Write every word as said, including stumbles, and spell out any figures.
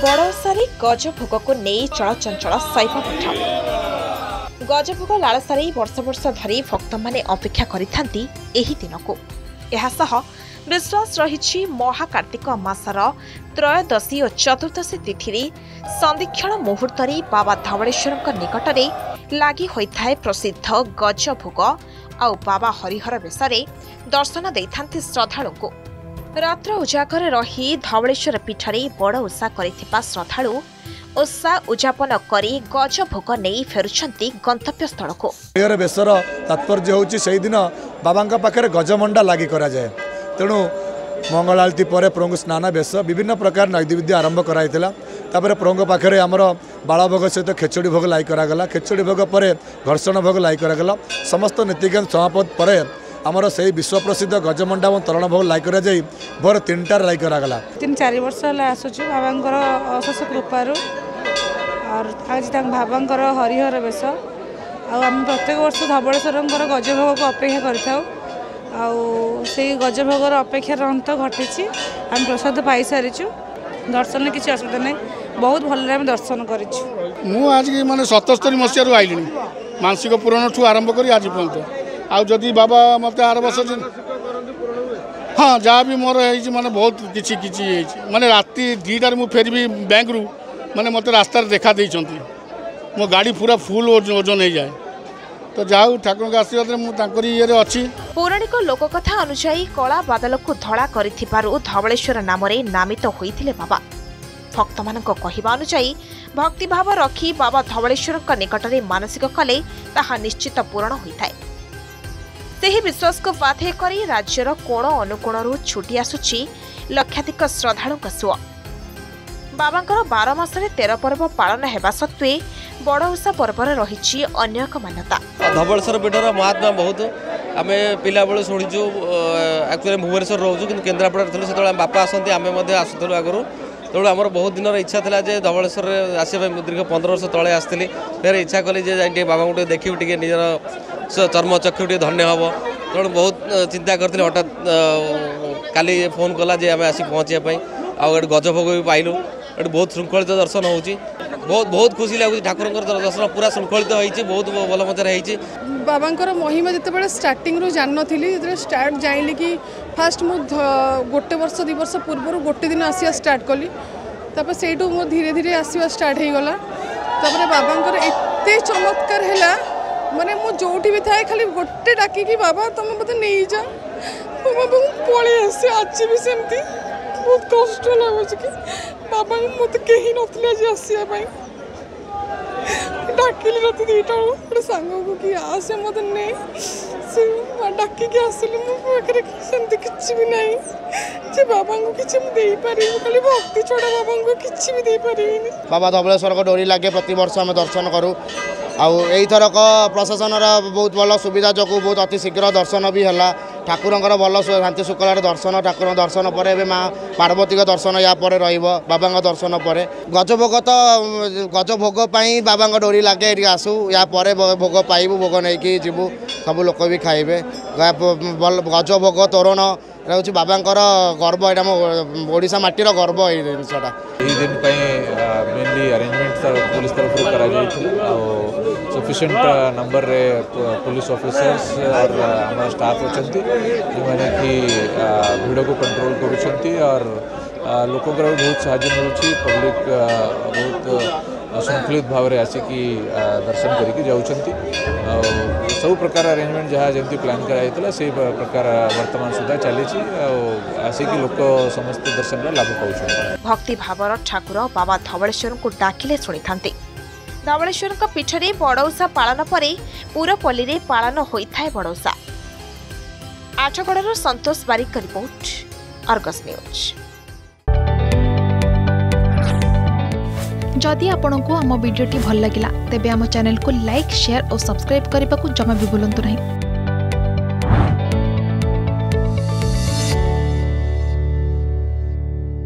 बड़ौसारे गजभोग को नहीं चलचंचल शैव पीठ गजभोग लालसारे वर्ष वर्ष धरी भक्त माने अपेक्षा करिथांती एही दिन को एहासह विश्वास रही महाकार्तिक मासर त्रयोदशी और चतुर्दशी तिथि संदीक्षण मुहूर्त बाबा धवलेश्वर निकट में लगी होता है प्रसिद्ध गजभोग आउ बाबा हरिहर बेशरे दर्शन देथांती श्रद्धालु को रात्र उजागर रही धवलेश्वर पीठरे बड़ ओषा करिथिबा श्रद्धालु ओषा उजापन करी गजभोग नहीं फेरुछंती गंतव्य स्थल को हरिहर बेशर तात्पर्य होउची सेही दिन बाबांका पाखरे गजमंडा लागि करा जाय तेणु मंगल आलती पर प्रभु स्नान बेश विभिन्न प्रकार नैवेद्य आरंभ कराइला तापर प्रभु पाखे आमर बालभोग सहित खेचड़ी भोग लाई करागला खेचड़ी भोग पर घर्षण भोग लाई करागला समस्त नीतिज्ञान समापत पर आमर से विश्व प्रसिद्ध गजमंडा और तरण भोग लाई करा जाई भोर तीन टार लाई करागला तीन चार वर्ष आसुचु बाबांकर अशेष कृपारू और आज बाबांकर हरिहर बेश आम प्रत्येक वर्ष धवलेश्वर गजभोग को अपेक्षा करिथाउ आउ से गजभोगर अपेक्षार अंत घटी आम प्रसाद पाई सारीचु दर्शन किसी असुविधा नहीं बहुत भल आम दर्शन करूँ आज माने सतस्तरी मसीह आईली मानसिक पूरण ठू आरंभ कर आज पर्यंत आउ जदि बाबा मत आर वर्ष हाँ जहाँ भी मोर माने बहुत किसी किसी माने राति दुईटार मुझे फेरबी बैंक रु माने मत रास्तार देखा देइछंती मो गाड़ी पूरा फुल ओजन हो जाए तो जाऊ ठाकुर आशीर्वाद ये अच्छी पौराणिक लोककथा अनुसार कला बादल को धड़ा करिथिबारु धवलेश्वर नाम नामित होइथिले बाबा भक्त मान कहवा अनुसार भक्तिभाव रखी बाबा धवलेश्वर निकट में मानसिक कले ताहा निश्चित पूरण होता है सेही विश्वास को बाध्य करी राज्यर कोण अनुकोणरू छुटी आसुची लक्षाधिक श्रद्धालु सुआ बाबांकर बार मासरे तेरह पर्व पालन हेबा सत्वे बड़ ओषा पर्वर रही अन्य एक मान्यता धवलेश्वर पीठर महात्मा बहुत आम पिला बेलू शुणीचु एक्चुअली भुवनेश्वर रोचु कि केन्द्रापड़ा से बापा आसती आम आसुलु आगु तेणु आमर बहुत दिन इच्छा था धवलेश्वर आसपा दीर्घ पंद्रह वर्ष तले आसती फिर इच्छा कली बाबा को देखी टे निजर चर्म चक्षु टे धन्य हम तेणु बहुत चिंता करते हठात काली फोन कला आम आसी पहुँचापी आउ गजभोग भी पाइलु ये बहुत श्रृंखलित दर्शन होची बहुत बहुत खुशी लगुच ठाकुर दर्शन पूरा श्रृंखलित होती बहुत भल मजा होती बाबांकर महिमा जिते स्टार्टिंग रू जान नी जो स्टार्ट जाइली कि फास्ट मु गोटे वर्ष दु वर्ष पूर्व गोटे दिन आसिया स्टार्ट कली तापर से धीरे धीरे आसवा स्टार्ट हो गला तापर बाबांकर एते चमत्कार है माने मु जोठी भी थाए खाली गोटे डाकी कि बाबा तुम मत नहीं जा बाबा पड़े आसे आज भी सेमती बहुत कष्ट लगुच कि बाबा मत कहीं नथिले आसवाई डाकिली रात दुईटा गोटे सांग को कि आसे मत नहीं से डाकिकी आसिली मो पाखे सेमती किसी भी नहीं जे बाबा को किसी दे पारि खाली भक्ति छड़ा बाबा को किसी भी दे पारि बाबा धवलेश्वर को डोरी लगे प्रति वर्ष आम दर्शन करूँ आईथरक प्रशासन बहुत भल सुविधा जो बहुत अति शीघ्र दर्शन भी है ठाकुर भल शांति शुक्लार दर्शन ठाकुर दर्शन पर ए माँ पार्वती दर्शन या पर बाबा दर्शन पर गजभोग तो गजभोग बाबा डोरी लगे ये आसू या पर भोग पाइबू भोग नहीं जीवु सब लोक भी खाइबे गजभोग तोरण हूँ बाबांकर गर्व यहाँ ओडिशा माटीर गर्व ये जिनसा दिन मेनली अरेंजमेंट पुलिस तरफ सफिशिएंट नंबर रे पुलिस ऑफिसर्स और हमारा स्टाफ अच्छा जो मैंने कि भिड़ को कंट्रोल करुँच और लोक बहुत साहय मिलूँ पब्लिक बहुत श्रृंखलित भाव में आसिकी दर्शन करके जाऊँगी सब प्रकार अरेंजमेंट जहाँ जमी प्लान कराइला से प्रकार वर्तमान सुधा चली आसिकी लोक समस्त दर्शन लाभ पाँच भक्ति भावर ठाकुर बाबा धवलेश्वर को डाकिले शुणी था धवलेश्वर पीठरे बड़ ओषा पालन पर पुरपल्ली में पालन होता है बड़ ओषा आठगड़र Santosh Barik report Argus news. जदि आपंक आम भिडी भल लगा तेब आम चैनल को लाइक शेयर और सब्सक्राइब करने को जमा भी भूलु नहीं।